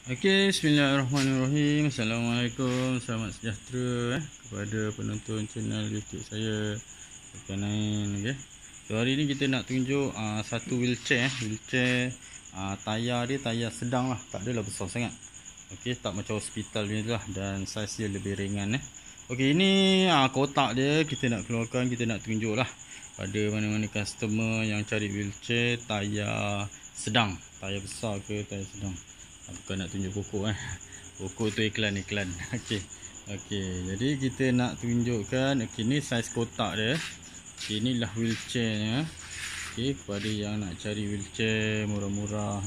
Okey, bismillahirrahmanirrahim. Assalamualaikum, selamat sejahtera kepada penonton channel YouTube saya, Zulkarnain. Okey. So hari ni kita nak tunjuk satu wheelchair, tayar dia tayar sedang lah, tak adalah besar sangat. Okey, tak macam hospital ni lah, dan saiz dia lebih ringan Okey, ini kotak dia kita nak keluarkan, kita nak tunjuk lah pada mana-mana customer yang cari wheelchair tayar sedang, tayar besar ke tayar sedang. Bukan nak tunjuk pokok pokok tu iklan. Okey, jadi kita nak tunjukkan. Okey, ni saiz kotak dia. Okey, inilah wheelchairnya. Okey, kepada yang nak cari wheelchair murah-murah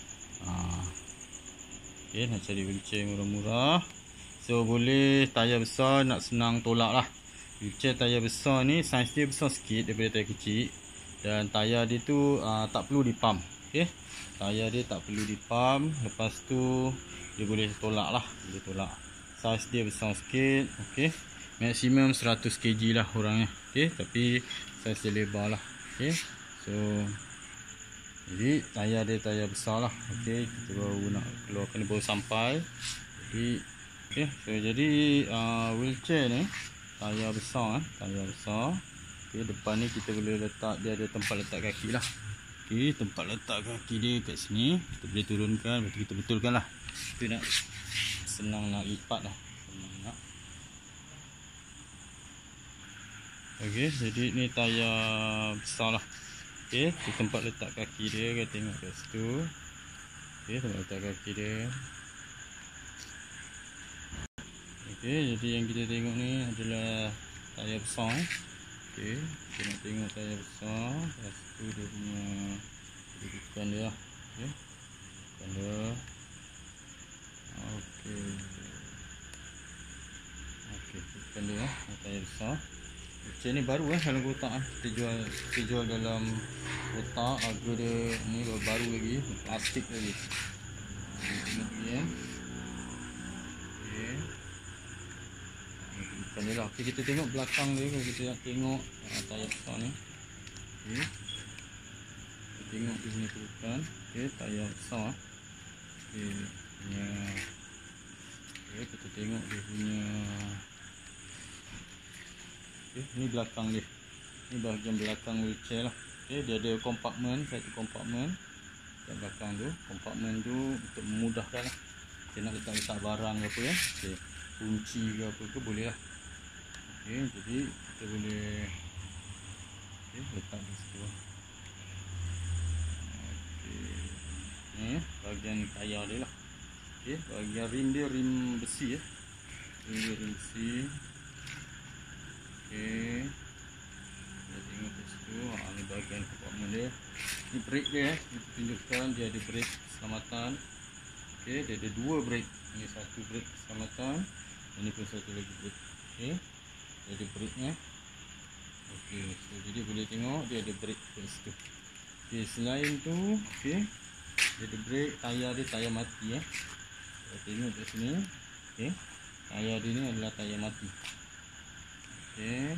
Okey, nak cari wheelchair murah-murah, so boleh tayar besar, nak senang tolak lah. Wheelchair tayar besar ni saiz dia besar sikit daripada tayar kecil, dan tayar dia tu tak perlu dipump. Okey, tayar dia tak perlu dipump. Lepas tu dia boleh tolak lah, boleh tolak. Saiz dia besar sikit. Okey, maksimum 100 kg lah orangnya. Okey, tapi saiz dia lebar lah. Okey, so jadi tayar dia tayar besar lah. Okey, kita baru nak keluarkan, baru sampai. Jadi okey, so jadi wheelchair ni tayar besar tayar besar. Okey, depan ni kita boleh letak, dia ada tempat letak kaki lah. Okey, tempat letak kaki dia kat sini, kita boleh turunkan, lepas tu kita betulkan lah. Kita nak senang nak lipat lah, senang nak. Okey, jadi ni tayar besar lah. Okey, tu tempat letak kaki dia, kita tengok kat situ. Okey, tempat letak kaki dia. Okey, jadi yang kita tengok ni adalah tayar besar Okey, kita nak tengok tayar besar. Lepas tu dia punya kedudukan dia lah. Okey, kedudukan dia. Okey, kedudukan dia lah, tayar besar. Macam ni baru dalam kotak kita jual dalam kotak. Harga dia ni baru lagi, plastik lagi. Tengok ni Okey, kedudukan dia lah. Okey, kita tengok belakang dia. Kalau kita nak tengok tayar besar ni, okey, kita tengok dia punya kedudukan. Okey, tayar besar. Okey, kita tengok dia punya. Okey, ni belakang dia. Ni bahagian belakang wheelchair lah. Okey, dia ada kompartmen, satu kompartmen kat belakang tu. Kompartmen tu untuk memudahkan lah. Kita nak letak barang ke apa Okey, kunci ke apa ke boleh lah. Okey, jadi kita boleh letak di situ. Okey, ni bahagian tayar dia lah. Okey, bahagian rim dia rim besi rim besi. Okey, kita tengok kat situ. Ni bahagian kompartmen dia. Ni brake dia kita tunjukkan, dia ada brake keselamatan. Okey, dia ada dua brake. Ini satu brake keselamatan, ini pun satu lagi brake. Okey, dia ada brake nya. Okey, so jadi boleh tengok dia ada brake kat situ. Okey, selain tu okey, dia ada brake. Tayar dia tayar mati Kita tengok kat sini. Okey, tayar dia ni adalah tayar mati. Okey,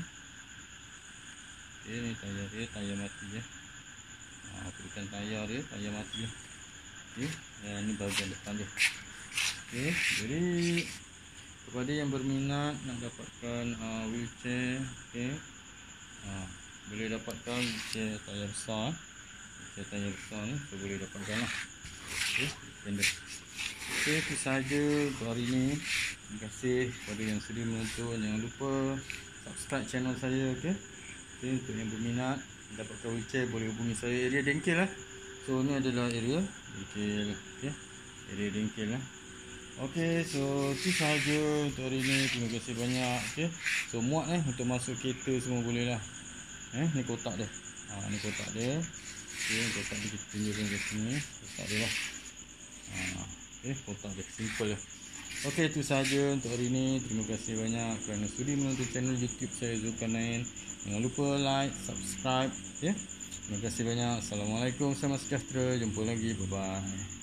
ni tayar dia tayar mati kedudukan tayar dia tayar mati Okey, dan ni bahagian depan dia. Okey, jadi kepada yang berminat nak dapatkan wheelchair, okey, boleh dapatkan wheelchair tayar besar. Wheelchair tayar besar ni so boleh dapatkan lah. Okey, okey, itu sahaja untuk hari ni. Terima kasih kepada yang sudi menonton. Jangan lupa subscribe channel saya. Okey, untuk yang berminat dapatkan wheelchair boleh hubungi saya. Area Dengkil So ni adalah area Dengkil. Okey, area Dengkil Okey, so itu sahaja untuk hari ni. Terima kasih banyak. Okey, so muat untuk masuk kereta semua boleh lah. Ni kotak dia. Ni kotak dia. Okey, kotak dia kita tunjukkan kat sini. Kotak dia lah. Okey, kotak dia simple Okey, itu sahaja untuk hari ni. Terima kasih banyak kerana sudi menonton channel YouTube saya, Zulkarnain. Jangan lupa like, subscribe. Terima kasih banyak. Assalamualaikum, selamat sejahtera. Jumpa lagi. Bye bye.